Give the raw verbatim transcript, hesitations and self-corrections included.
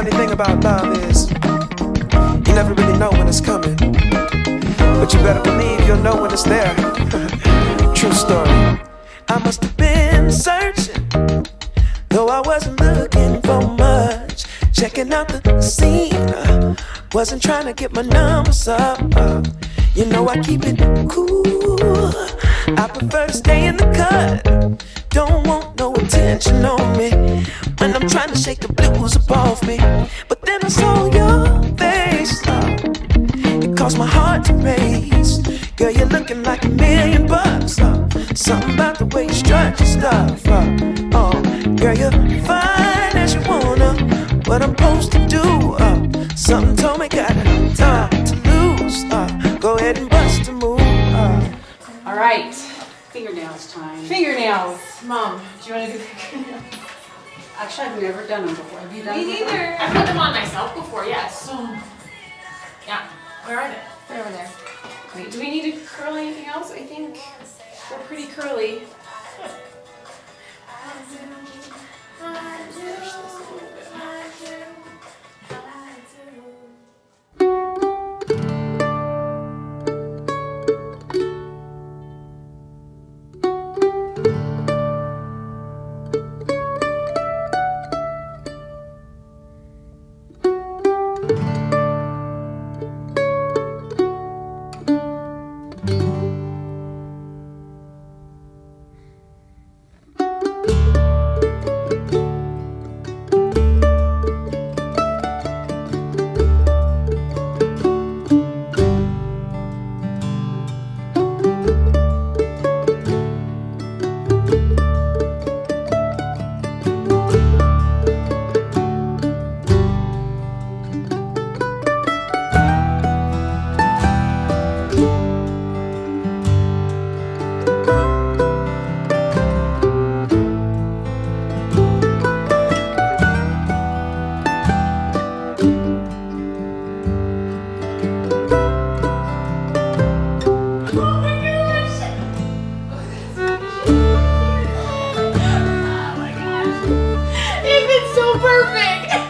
funny thing about love is you never really know when it's coming, but you better believe you'll know when it's there. True story. I must have been searching, though I wasn't looking for much. Checking out the scene, uh, wasn't trying to get my numbers up. Uh, you know I keep it cool. I prefer to stay in the cut. Don't want no attention on me when I'm trying to shake the blues up off me. But then I saw your face, uh, it caused my heart to race. Girl, you're looking like a million bucks. Uh, something about the way you strut your stuff. Uh, oh, girl, you're fine as you wanna. What I'm supposed to do? Uh, something told me got it time to lose. Uh, go ahead and bust a move. Uh. All right, fingernails time. Fingernails. Mom, do you want to do fingernails? Actually, I've never done them before. Have you done Me them? Me neither. I've put them on myself before, yes. So, yeah. Where are they? They're over there. Wait, do we need to curl anything else? I think they're pretty curly. Perfect!